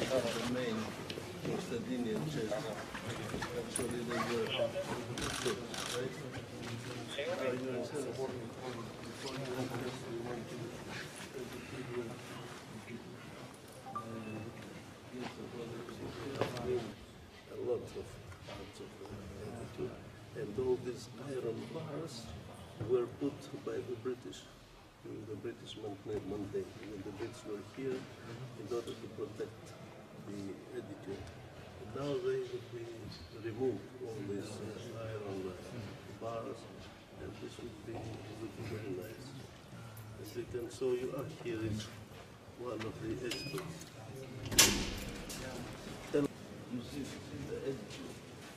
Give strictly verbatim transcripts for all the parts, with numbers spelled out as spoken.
the main Constantinian church. Actually, they were church, right? Are you in service? Before you enter, you want to educate you. Yes, the brothers have been a lot of parts of the attitude, and all these iron bars were put by the British during the British mandate, when the British were here in order to protect the attitude. Now they we remove all these uh, iron uh, bars, and this would be looking very nice. As you can show, you are here is one of the experts. Tell you see the attitude.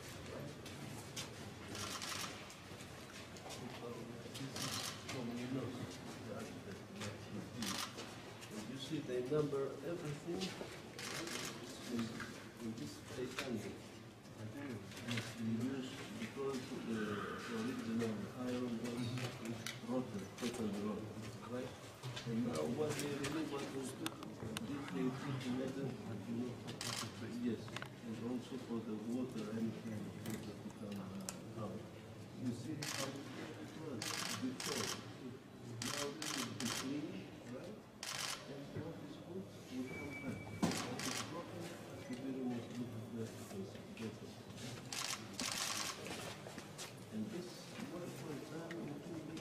They number everything in, in this eight hundred. We use because the original iron was rotten, totally rotten, right? And now what they really want to do, this they put in metal, yes, and also for the water and to become out. You see how it was before. Now this is the clean, right? And this, what for example,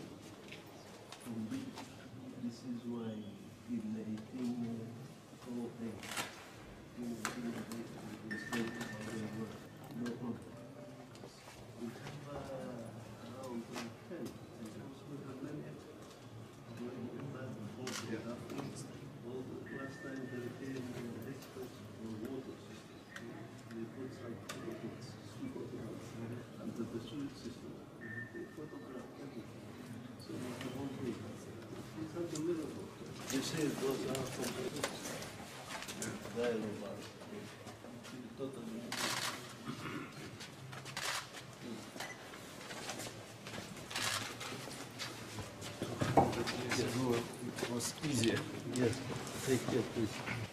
this is why in eighteen oh eight, in eighteen oh eight, we state how they were. No problem. We have uh, around ten, and also the many going back and forth and after. Well, the last time they came uh, experts for water system, they put some rockets, under the sewage system. They photographed everything. So we have one thing. It's unbelievable. You see, it goes out from the dialogue bar. Totally. It was easier. Yes, take care, please.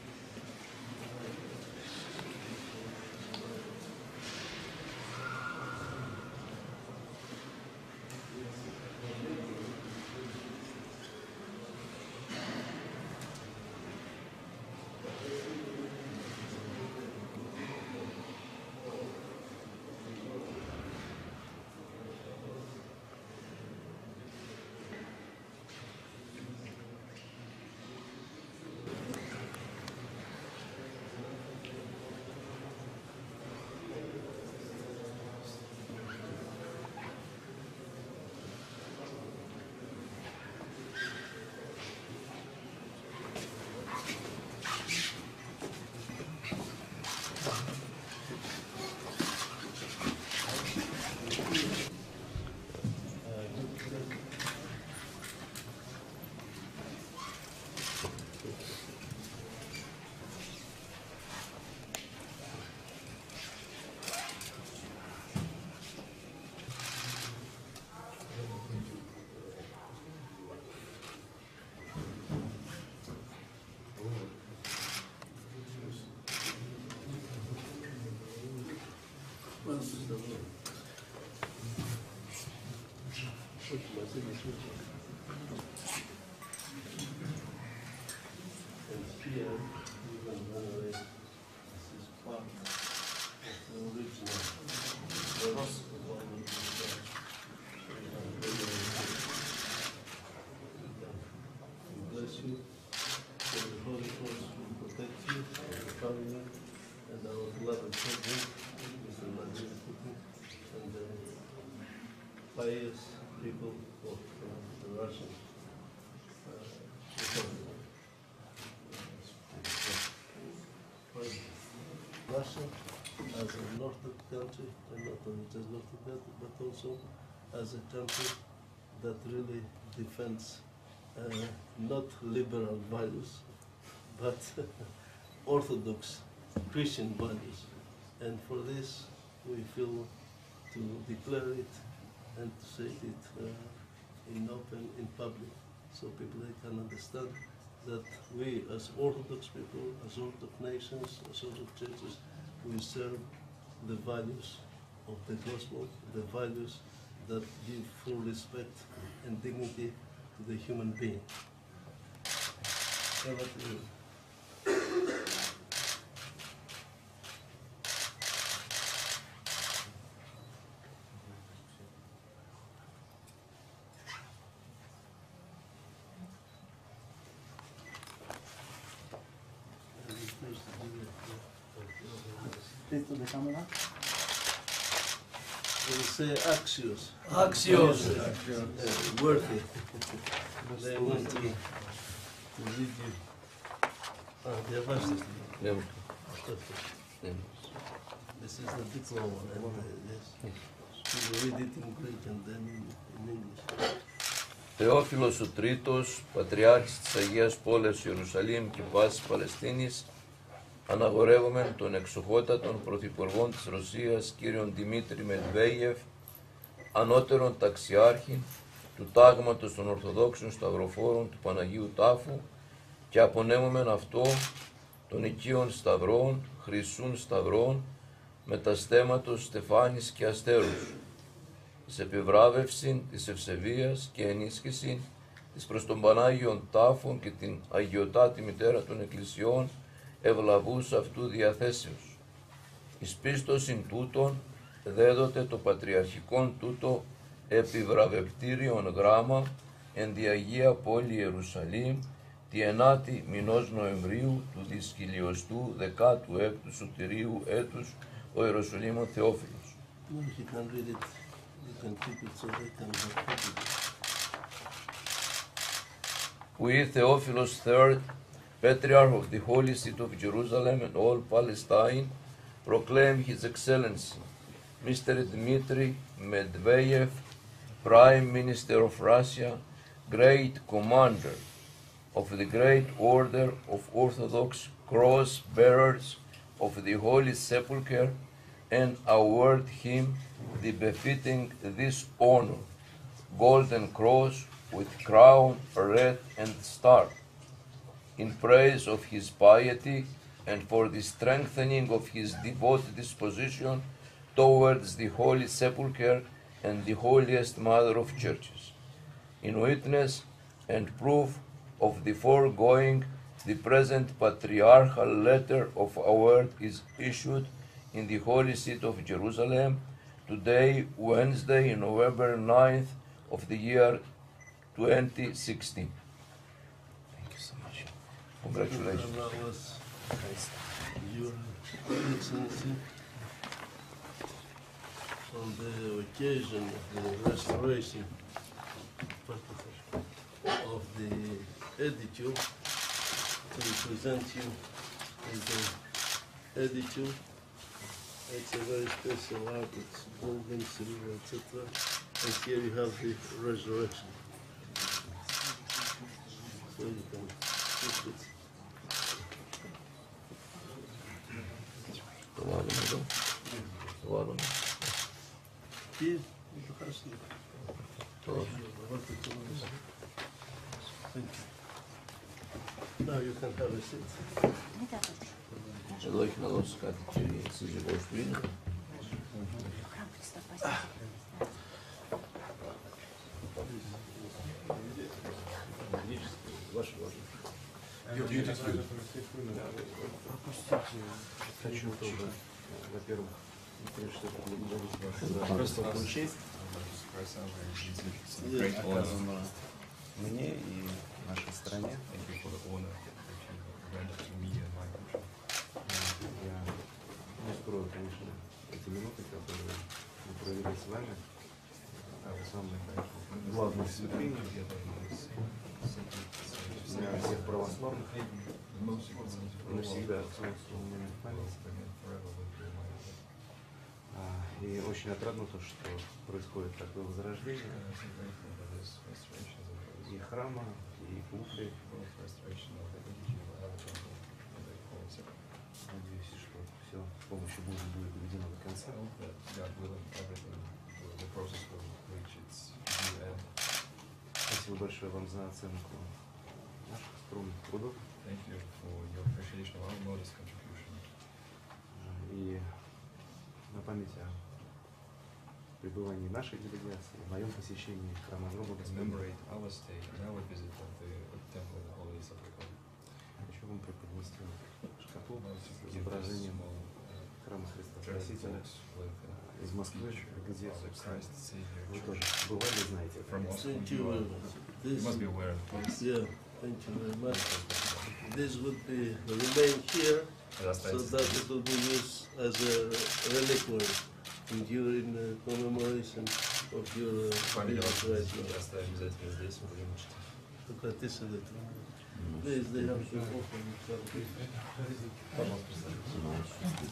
And here, even though this is part of the original, the rest of the one bless you, so the Holy Ghost will protect you, the family, and our beloved children, Mister Vladimir Putin, and the pious people of uh, the Russian uh, Republic. Russia as a Northern country, and not only just Northern country, but also as a country that really defends uh, not liberal values, but Orthodox Christian values. And for this, we feel to declare it and to say it uh, in open, in public, so people they can understand that we as Orthodox people, as Orthodox nations, as Orthodox churches, we serve the values of the gospel, the values that give full respect and dignity to the human being. Over to you. Dentro de cámara. We say axios. Axios. Uh, worthy. They want to, to read you. Ah, διαβάστε. Ναι. Ναι. This is the diploma, and uh, yes. You read it in Greek and then in, in English. Θεόφιλος ο Τρίτος, Πατριάρχης της Αγίας Πόλεως Ιερουσαλήμ και πάσης Παλαιστίνης, αναγορεύομεν τον εξοχότατον Πρωθυπουργόν της Ρωσίας, κύριον Δημήτρη Μετβέγεφ, ανώτερον ταξιάρχη του τάγματος των Ορθοδόξων Σταυροφόρων του Παναγίου Τάφου και απονέμομεν αυτό των οικείων σταυρών, χρυσούν σταυρών, με τα στέματος στεφάνης και αστέρους, της επιβράβευσιν της ευσεβίας και ενίσχυσιν της προς τον Πανάγιον Τάφων και την Αγιωτάτη Μητέρα των Εκκλησιών, ευλαβούς αυτού διαθέσεως. Εις πίστοσιν τούτον δέδοτε το πατριαρχικόν τούτο επιβραβευτήριον γράμμα εν τη Αγία Πόλη Ιερουσαλήμ τη ενάτη μηνός Νοεμβρίου του δισχιλιοστού δεκάτου έκτου σωτηρίου έτους ο Ιεροσολύμων Θεόφιλος. No, you can read it. You can keep it so they can repeat it. We, Theophilus the third, Patriarch of the Holy City of Jerusalem and all Palestine, proclaim His Excellency, Mister Dmitry Medvedev, Prime Minister of Russia, Great Commander of the Great Order of Orthodox Cross Bearers of the Holy Sepulchre, and award him the befitting this honor, golden cross with crown, red and star, in praise of his piety and for the strengthening of his devoted disposition towards the Holy Sepulchre and the holiest Mother of Churches. In witness and proof of the foregoing, the present patriarchal letter of award is issued in the Holy City of Jerusalem, today, Wednesday, November ninth of the year twenty sixteen. Thank you so much. Congratulations. That was Your Excellency, on the occasion of the restoration of the edicule, to present you with the edicule. It's a very special art, it's gold and silver, et cetera. And here you have the resurrection. So you can keep it. Το βάλουμε εδώ. Το βάλουμε. Here, you can have some. Το Thank you. Now you can have a seat. Εδώ έχει να δώσει κάτι και η σύζυγός του είναι. Хочу тоже, во-первых, просто получить оказано мне и нашей стране. Я не скрою, конечно, эти минуты, которые мы провели с вами, самые главные святыни для всех православных, навсегда остается у меня в памяти. И очень отрадно то, что происходит такое возрождение и храма, и кухни. Надеюсь, что все с помощью Божьей будет доведено до конца. Спасибо большое вам за оценку наших скромных трудов. Thank you for your appreciation of our modest contribution. И на память о пребывании нашей делегации, в моем посещении храма гроба Господня, Commemorate our stay and our visit of the Temple of the Holy Sepulchre. хочу вам преподнести шкатулку To с give this изображением small, uh, храма Христа church Спасителя box with a из Москвы, picture где, of the собственно, Christ Savior вы Church. тоже бывали, знаете. From это. Moscow, Thank you, you are, very much. you This, must be aware of this. yeah, thank you very much. This would be remain here so that it will be used as a reliquary during the commemoration of your uh, Память о visit вас right now. оставим обязательно здесь, будем чтить. To participate. Please, they have to open it. Пожалуйста, представьте.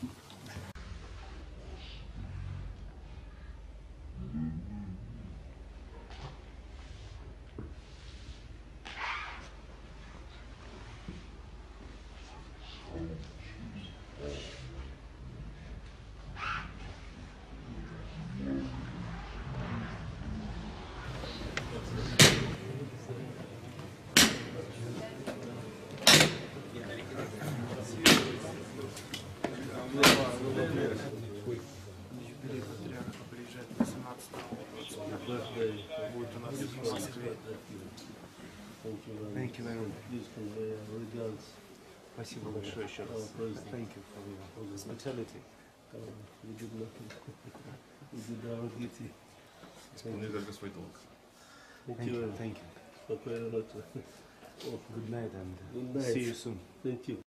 Юбилей патриарха приезжает восемнадцатого. Birthday. Будет у нас в Москве. Thank you very Thank you very much. Please convey our regards. Спасибо большое еще раз. Our president. Thank you for your hospitality. Uh, we did nothing. We did our duty. Исполнили только свой долг. Thank Thank you you. very Thank you. much. Спокойной ночи. Good night and Good night. see you soon. Thank you.